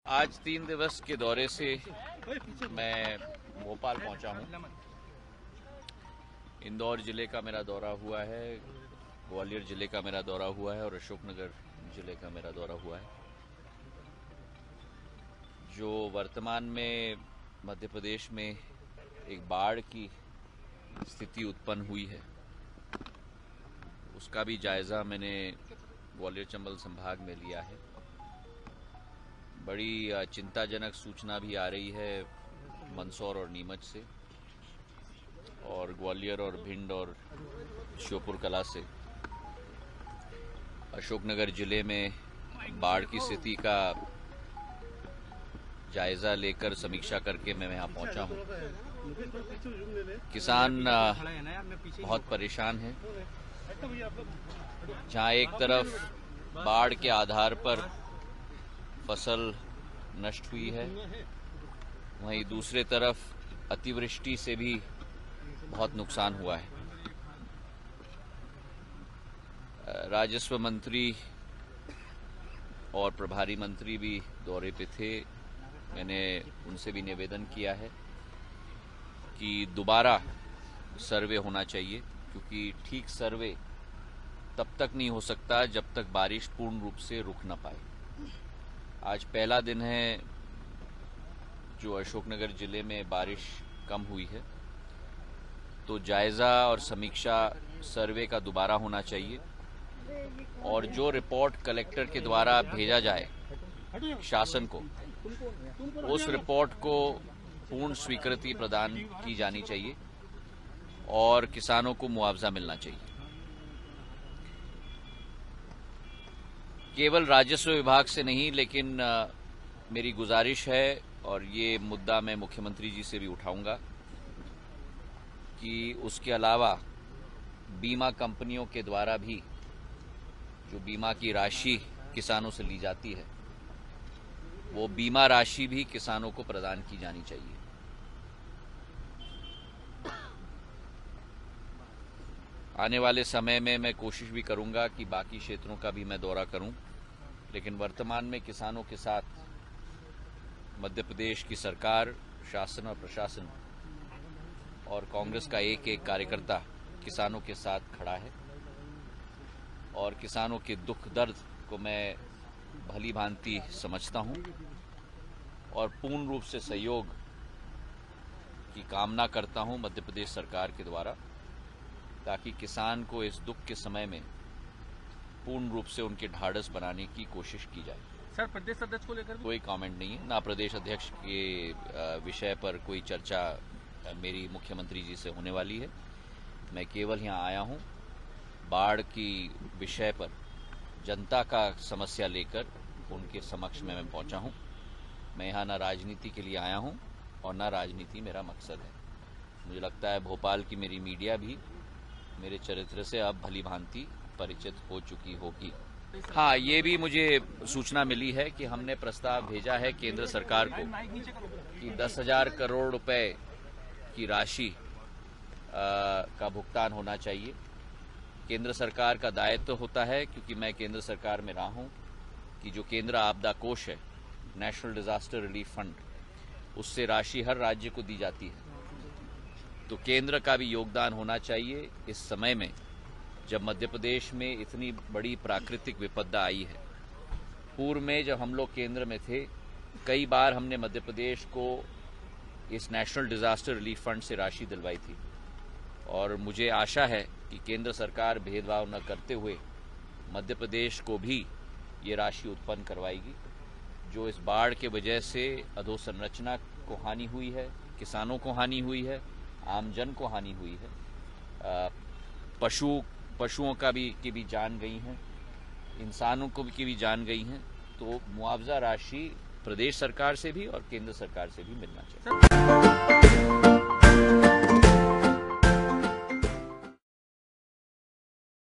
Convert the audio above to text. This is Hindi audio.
आज 3 दिवस के दौरे से मैं भोपाल पहुंचा हूं। इंदौर जिले का मेरा दौरा हुआ है, ग्वालियर जिले का मेरा दौरा हुआ है और अशोकनगर जिले का मेरा दौरा हुआ है। जो वर्तमान में मध्य प्रदेश में एक बाढ़ की स्थिति उत्पन्न हुई है, उसका भी जायजा मैंने ग्वालियर चंबल संभाग में लिया है। बड़ी चिंताजनक सूचना भी आ रही है मंदसौर और नीमच से, और ग्वालियर और भिंड और श्योपुर कला से। अशोकनगर जिले में बाढ़ की स्थिति का जायजा लेकर समीक्षा करके मैं यहाँ पहुँचा हूँ। किसान बहुत परेशान हैं। जहाँ एक तरफ बाढ़ के आधार पर फसल नष्ट हुई है, वहीं दूसरे तरफ अतिवृष्टि से भी बहुत नुकसान हुआ है। राजस्व मंत्री और प्रभारी मंत्री भी दौरे पे थे। मैंने उनसे भी निवेदन किया है कि दोबारा सर्वे होना चाहिए, क्योंकि ठीक सर्वे तब तक नहीं हो सकता जब तक बारिश पूर्ण रूप से रुक न पाए। आज पहला दिन है जो अशोकनगर जिले में बारिश कम हुई है, तो जायजा और समीक्षा सर्वे का दोबारा होना चाहिए, और जो रिपोर्ट कलेक्टर के द्वारा भेजा जाए शासन को, उस रिपोर्ट को पूर्ण स्वीकृति प्रदान की जानी चाहिए और किसानों को मुआवजा मिलना चाहिए। केवल राजस्व विभाग से नहीं, लेकिन मेरी गुजारिश है, और ये मुद्दा मैं मुख्यमंत्री जी से भी उठाऊंगा, कि उसके अलावा बीमा कंपनियों के द्वारा भी जो बीमा की राशि किसानों से ली जाती है, वो बीमा राशि भी किसानों को प्रदान की जानी चाहिए। आने वाले समय में मैं कोशिश भी करूंगा कि बाकी क्षेत्रों का भी मैं दौरा करूं, लेकिन वर्तमान में किसानों के साथ मध्य प्रदेश की सरकार, शासन और प्रशासन और कांग्रेस का एक एक कार्यकर्ता किसानों के साथ खड़ा है, और किसानों के दुख दर्द को मैं भली भांति समझता हूं और पूर्ण रूप से सहयोग की कामना करता हूं मध्य प्रदेश सरकार के द्वारा, ताकि किसान को इस दुख के समय में पूर्ण रूप से उनके ढाढ़स बनाने की कोशिश की जाए। सर, प्रदेश अध्यक्ष को लेकर कोई कमेंट नहीं है, ना प्रदेश अध्यक्ष के विषय पर कोई चर्चा मेरी मुख्यमंत्री जी से होने वाली है। मैं केवल यहाँ आया हूँ बाढ़ की विषय पर जनता का समस्या लेकर उनके समक्ष में मैं पहुँचा हूँ। मैं यहाँ ना राजनीति के लिए आया हूँ और ना राजनीति मेरा मकसद है। मुझे लगता है भोपाल की मेरी मीडिया भी मेरे चरित्र से अब भली भांति परिचित हो चुकी होगी। हाँ, ये भी मुझे सूचना मिली है कि हमने प्रस्ताव भेजा है केंद्र सरकार को कि 10,000 करोड़ रुपए की राशि का भुगतान होना चाहिए। केंद्र सरकार का दायित्व होता है, क्योंकि मैं केंद्र सरकार में रहा हूँ, कि जो केंद्र आपदा कोष है, नेशनल डिजास्टर रिलीफ फंड, उससे राशि हर राज्य को दी जाती है। तो केंद्र का भी योगदान होना चाहिए इस समय में, जब मध्य प्रदेश में इतनी बड़ी प्राकृतिक विपदा आई है। पूर्व में जब हम लोग केंद्र में थे, कई बार हमने मध्य प्रदेश को इस नेशनल डिजास्टर रिलीफ फंड से राशि दिलवाई थी, और मुझे आशा है कि केंद्र सरकार भेदभाव न करते हुए मध्य प्रदेश को भी ये राशि उत्पन्न करवाएगी। जो इस बाढ़ के वजह से अधोसंरचना को हानि हुई है, किसानों को हानि हुई है, आमजन को हानि हुई है, पशुओं की भी जान गई है, इंसानों की भी जान गई है, तो मुआवजा राशि प्रदेश सरकार से भी और केंद्र सरकार से भी मिलना चाहिए।